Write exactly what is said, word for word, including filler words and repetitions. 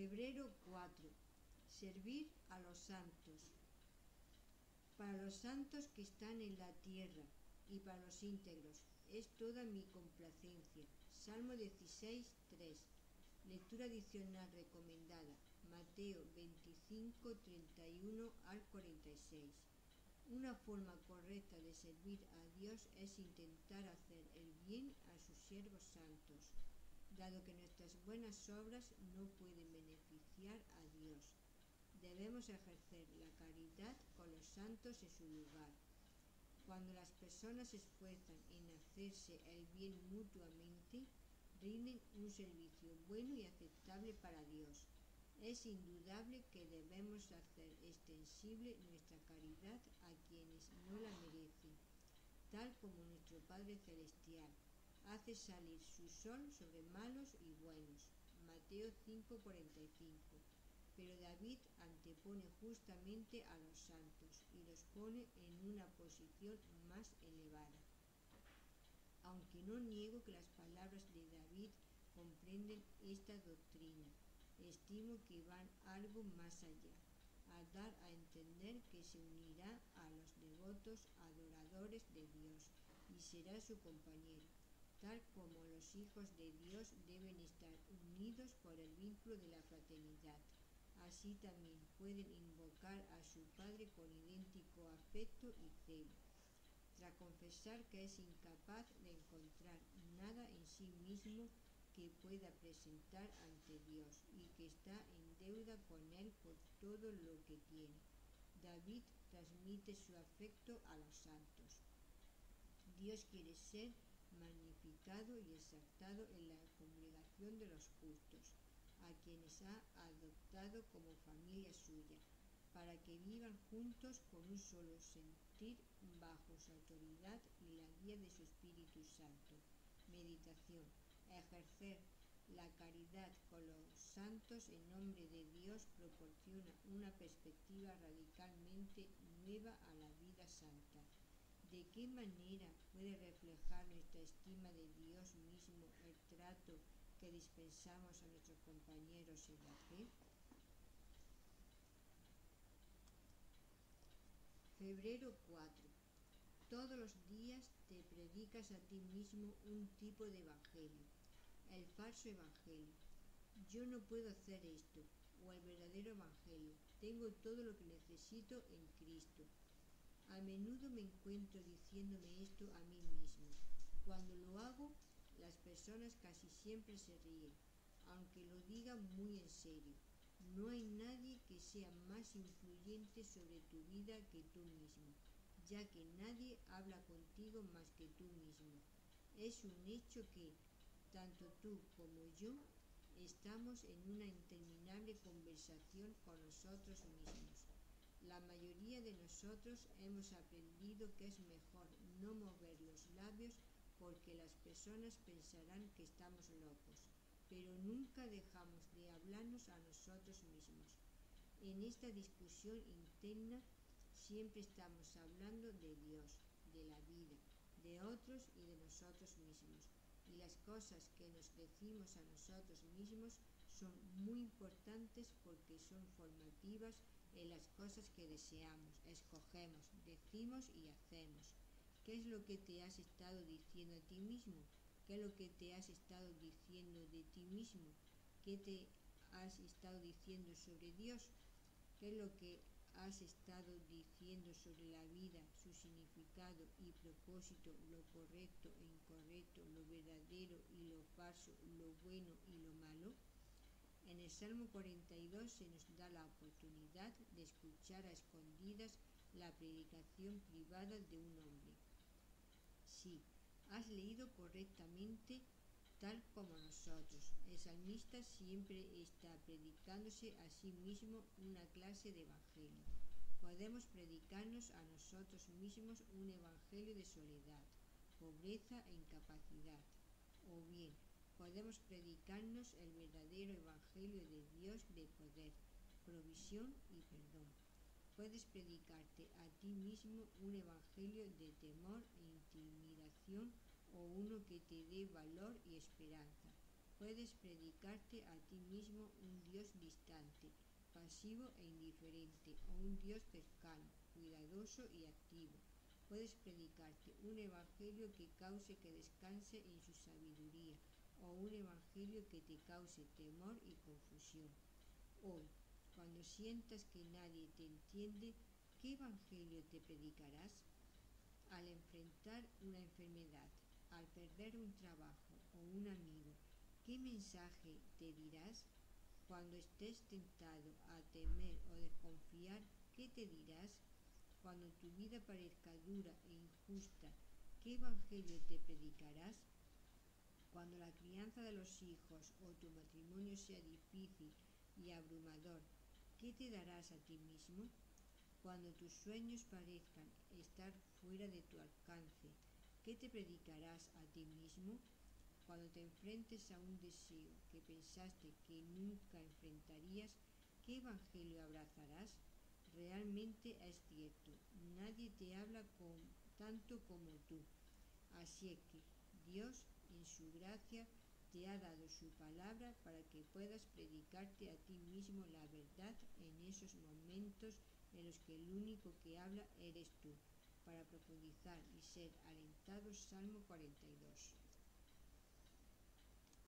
Febrero cuatro. Servir a los santos. Para los santos que están en la tierra y para los íntegros es toda mi complacencia. Salmo dieciséis, tres. Lectura adicional recomendada. Mateo veinticinco, treinta y uno al cuarenta y seis. Una forma correcta de servir a Dios es intentar hacer el bien a sus siervos santos, dado que nuestras buenas obras no pueden beneficiar a Dios. Debemos ejercer la caridad con los santos en su lugar. Cuando las personas se esfuerzan en hacerse el bien mutuamente, rinden un servicio bueno y aceptable para Dios. Es indudable que debemos hacer extensible nuestra caridad a quienes no la merecen, tal como nuestro Padre Celestial hace salir su sol sobre malos y buenos. Mateo cinco, cuarenta y cinco. Pero David antepone justamente a los santos y los pone en una posición más elevada. Aunque no niego que las palabras de David comprenden esta doctrina, estimo que van algo más allá, al dar a entender que se unirá a los devotos adoradores de Dios y será su compañero, tal como los hijos de Dios deben estar unidos por el vínculo de la fraternidad. Así también pueden invocar a su Padre con idéntico afecto y celo. Tras confesar que es incapaz de encontrar nada en sí mismo que pueda presentar ante Dios y que está en deuda con Él por todo lo que tiene, David transmite su afecto a los santos. Dios quiere ser magnificado y exaltado en la congregación de los justos, a quienes ha adoptado como familia suya, para que vivan juntos con un solo sentir bajo su autoridad y la guía de su Espíritu Santo. Meditación. Ejercer la caridad con los santos en nombre de Dios proporciona una perspectiva radicalmente nueva a la vida santa. ¿De qué manera puede reflejar nuestra estima de Dios mismo el trato que dispensamos a nuestros compañeros en la fe? Febrero cuatro. Todos los días te predicas a ti mismo un tipo de evangelio, el falso evangelio. Yo no puedo hacer esto, o el verdadero evangelio. Tengo todo lo que necesito en Cristo. A menudo me encuentro diciéndome esto a mí mismo. Cuando lo hago, las personas casi siempre se ríen, aunque lo digan muy en serio. No hay nadie que sea más influyente sobre tu vida que tú mismo, ya que nadie habla contigo más que tú mismo. Es un hecho que, tanto tú como yo, estamos en una interminable conversación con nosotros mismos. La mayoría de nosotros hemos aprendido que es mejor no mover los labios porque las personas pensarán que estamos locos, pero nunca dejamos de hablarnos a nosotros mismos. En esta discusión interna siempre estamos hablando de Dios, de la vida, de otros y de nosotros mismos. Y las cosas que nos decimos a nosotros mismos son muy importantes porque son formativas en las cosas que deseamos, escogemos, decimos y hacemos. ¿Qué es lo que te has estado diciendo a ti mismo? ¿Qué es lo que te has estado diciendo de ti mismo? ¿Qué te has estado diciendo sobre Dios? ¿Qué es lo que has estado diciendo sobre la vida, su significado y propósito, lo correcto e incorrecto, lo verdadero y lo falso, lo bueno y lo malo? En el Salmo cuarenta y dos se nos da la oportunidad de escuchar a escondidas la predicación privada de un hombre. Sí, has leído correctamente tal como nosotros. El salmista siempre está predicándose a sí mismo una clase de evangelio. Podemos predicarnos a nosotros mismos un evangelio de soledad, pobreza e incapacidad. O bien, podemos predicarnos el verdadero evangelio de Dios de poder, provisión y perdón. Puedes predicarte a ti mismo un evangelio de temor e intimidación o uno que te dé valor y esperanza. puedes predicarte a ti mismo un Dios distante, pasivo e indiferente, o un Dios cercano, cuidadoso y activo. Puedes predicarte un evangelio que cause que descanse en su sabiduría, o un evangelio que te cause temor y confusión. Hoy, cuando sientas que nadie te entiende, ¿qué evangelio te predicarás? Al enfrentar una enfermedad, al perder un trabajo o un amigo, ¿qué mensaje te dirás? Cuando estés tentado a temer o desconfiar, ¿qué te dirás? Cuando tu vida parezca dura e injusta, ¿qué evangelio te predicarás? Cuando la crianza de los hijos o tu matrimonio sea difícil y abrumador, ¿qué te darás a ti mismo? Cuando tus sueños parezcan estar fuera de tu alcance, ¿qué te predicarás a ti mismo? Cuando te enfrentes a un deseo que pensaste que nunca enfrentarías, ¿qué evangelio abrazarás? Realmente es cierto, nadie te habla con, tanto como tú. Así es que Dios, en su gracia, te ha dado su palabra para que puedas predicarte a ti mismo la verdad en esos momentos en los que el único que habla eres tú. Para profundizar y ser alentados, Salmo cuarenta y dos.